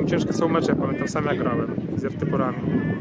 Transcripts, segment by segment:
ciężkie są mecze, pamiętam sam jak grałem z artyporami.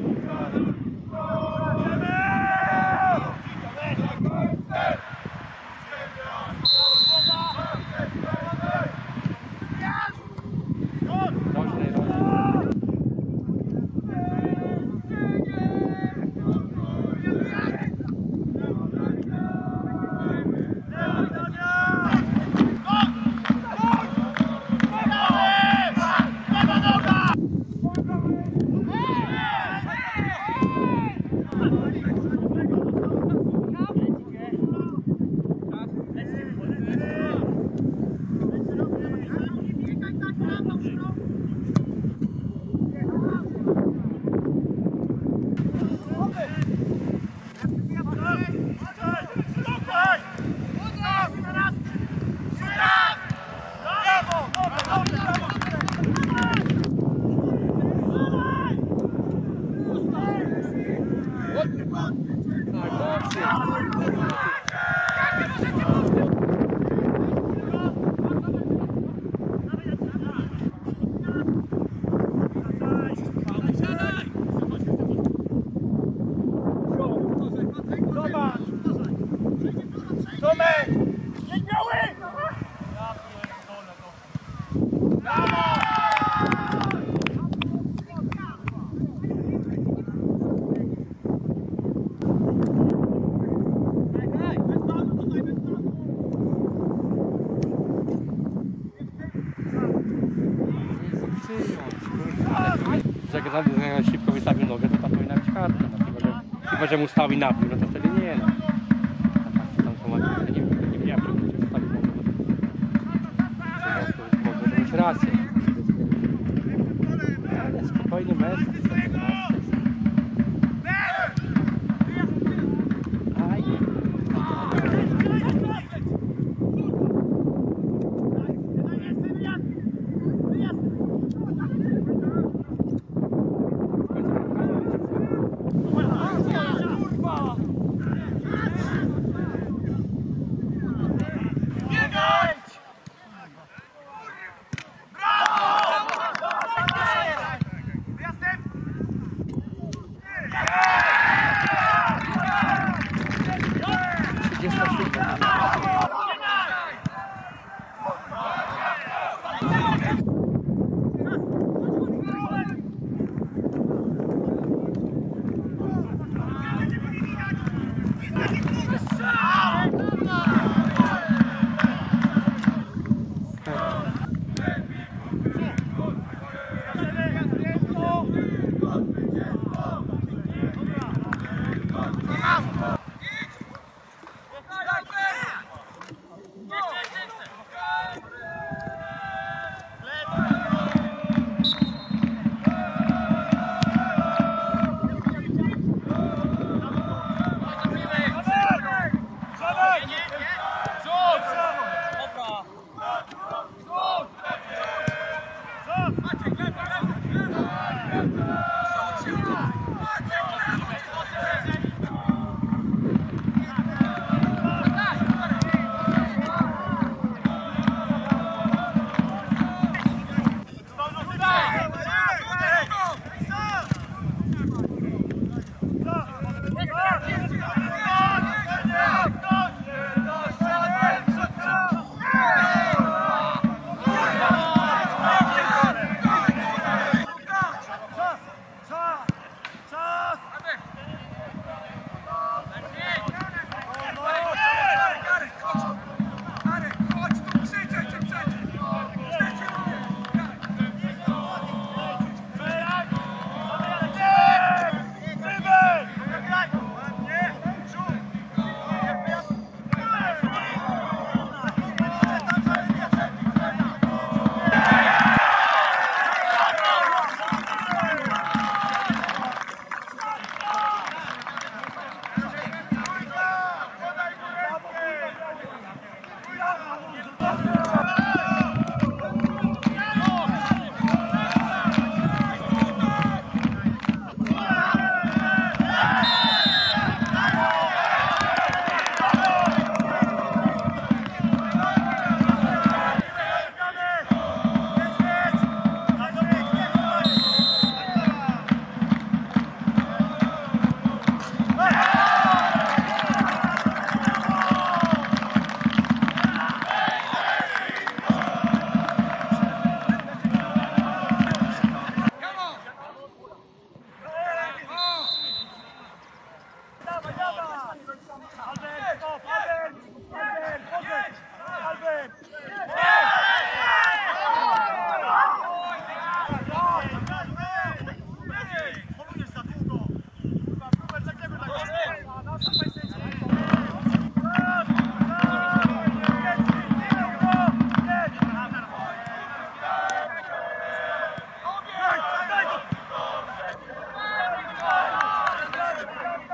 Jak szybko wystawił nogę, to tam powinna być kartka. Chyba, że mu stawi na dół, no to wtedy nie. No. A tam to ma, nie wiem, czy wystawił nogę. Może mieć rację. Ale spokojny mecz.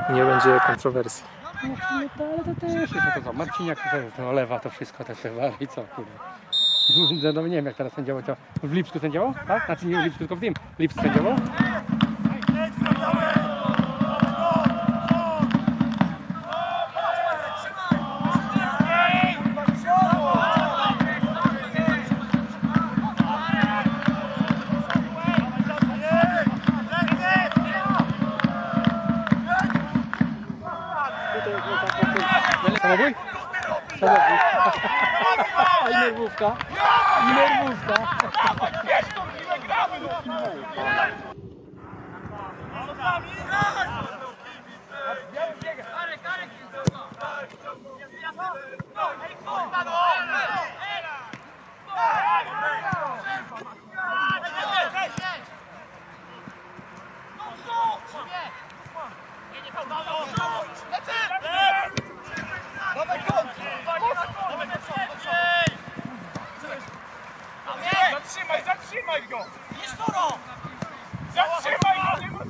Nie będzie kontrowersji. No, ale to też jest no to co, Marciniak to olewa to wszystko, te wary i co, kurde. No nie wiem jak teraz sędziował, to w Lipsku sędziował, tak? Znaczy nie w Lipsku, tylko w tym. Lipsku sędziował? Samobój? Samobój. I nerwówka. I nerwówka. Zatrzymaj go! Nie sporo! Zatrzymaj go!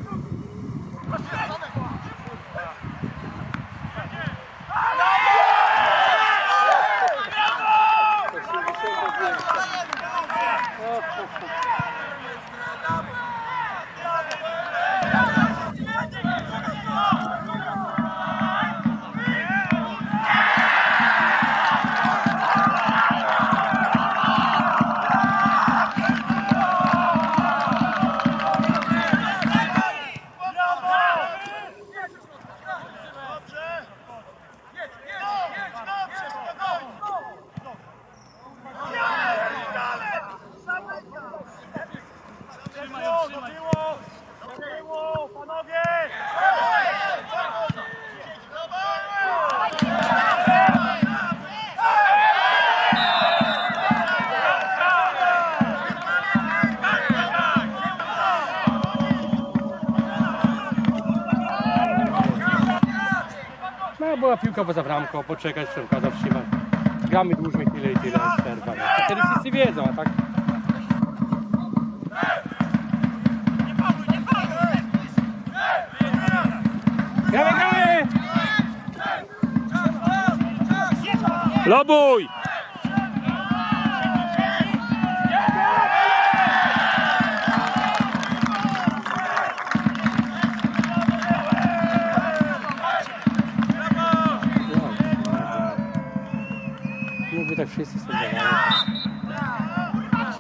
No była piłka poza bramką, poczekać, przerwa, zatrzymać. Gramy dłużej chwilę i tyle, przerwa. Wtedy wszyscy wiedzą, a tak? Gramy, gramy! Lobuj! Mógłby tak wszyscy sędziowali.